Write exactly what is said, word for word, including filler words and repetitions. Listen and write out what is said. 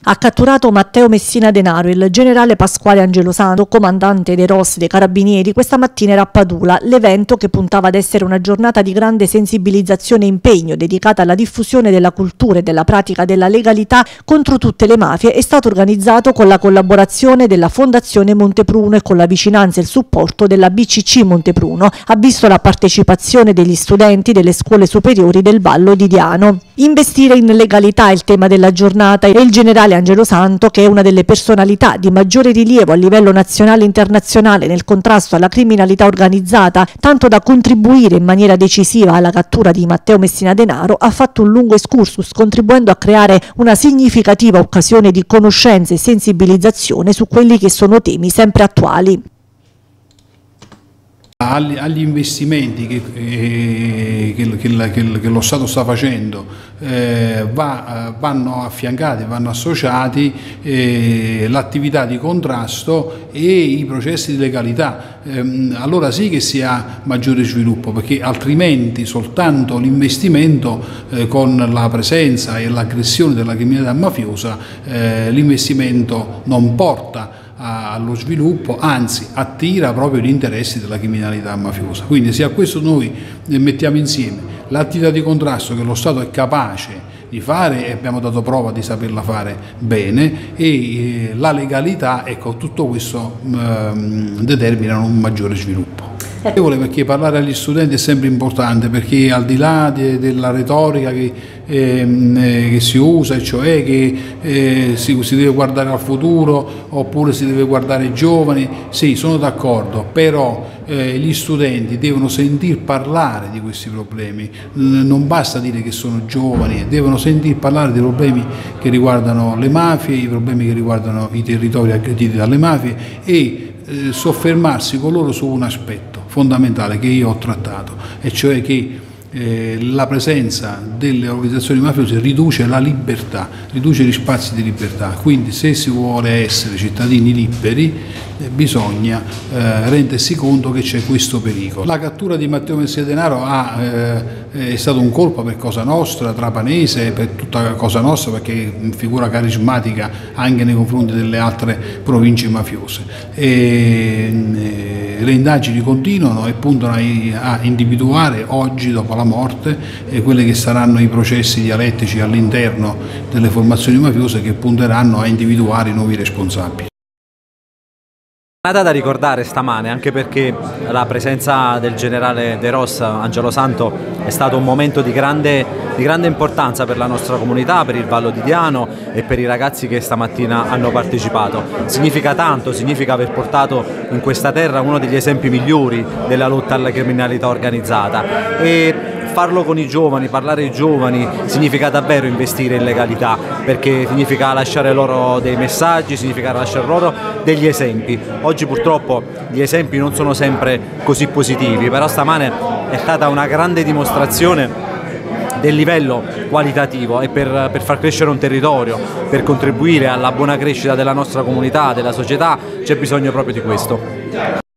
Ha catturato Matteo Messina Denaro. Il generale Pasquale Angelosanto, comandante dei R O S dei Carabinieri, questa mattina era a Padula. L'evento, che puntava ad essere una giornata di grande sensibilizzazione e impegno dedicata alla diffusione della cultura e della pratica della legalità contro tutte le mafie, è stato organizzato con la collaborazione della Fondazione Montepruno e con la vicinanza e il supporto della B C C Montepruno. Ha visto la partecipazione degli studenti delle scuole superiori del Vallo di Diano. Investire in legalità è il tema della giornata e il generale Angelosanto, che è una delle personalità di maggiore rilievo a livello nazionale e internazionale nel contrasto alla criminalità organizzata, tanto da contribuire in maniera decisiva alla cattura di Matteo Messina Denaro, ha fatto un lungo excursus contribuendo a creare una significativa occasione di conoscenza e sensibilizzazione su quelli che sono temi sempre attuali. Agli investimenti che, eh, che, che, che, che lo Stato sta facendo eh, va, vanno affiancati, vanno associati eh, l'attività di contrasto e i processi di legalità. Eh, allora sì che si ha maggiore sviluppo, perché altrimenti soltanto l'investimento eh, con la presenza e l'aggressione della criminalità mafiosa, eh, l'investimento non porta allo sviluppo, anzi attira proprio gli interessi della criminalità mafiosa. Quindi se a questo noi mettiamo insieme l'attività di contrasto che lo Stato è capace di fare e abbiamo dato prova di saperla fare bene, e eh, la legalità, ecco, tutto questo eh, determina un maggiore sviluppo. Perché parlare agli studenti è sempre importante, perché al di là de, della retorica che, eh, che si usa, cioè che eh, si, si deve guardare al futuro oppure si deve guardare ai giovani, sì, sono d'accordo, però eh, gli studenti devono sentir parlare di questi problemi, non basta dire che sono giovani, devono sentir parlare dei problemi che riguardano le mafie, i problemi che riguardano i territori aggrediti dalle mafie, e eh, soffermarsi con loro su un aspetto fondamentale che io ho trattato, e cioè che eh, la presenza delle organizzazioni mafiose riduce la libertà, riduce gli spazi di libertà. Quindi se si vuole essere cittadini liberi eh, bisogna eh, rendersi conto che c'è questo pericolo. La cattura di Matteo Messina Denaro ha, eh, è stato un colpo per Cosa Nostra, Trapanese, per tutta Cosa Nostra, perché è una figura carismatica anche nei confronti delle altre province mafiose. E, eh, le indagini continuano e puntano a individuare oggi, dopo la morte, eh, quelli che saranno i processi dialettici all'interno delle formazioni mafiose, che punteranno a individuare i nuovi responsabili. Una data da ricordare stamane, anche perché la presenza del generale De Ros, Angelosanto, è stato un momento di grande, di grande importanza per la nostra comunità, per il Vallo di Diano e per i ragazzi che stamattina hanno partecipato. Significa tanto, significa aver portato in questa terra uno degli esempi migliori della lotta alla criminalità organizzata, e farlo con i giovani, parlare ai giovani, significa davvero investire in legalità, perché significa lasciare loro dei messaggi, significa lasciare loro degli esempi. Oggi purtroppo gli esempi non sono sempre così positivi, però stamane è stata una grande dimostrazione del livello qualitativo, e per, per far crescere un territorio, per contribuire alla buona crescita della nostra comunità, della società, c'è bisogno proprio di questo.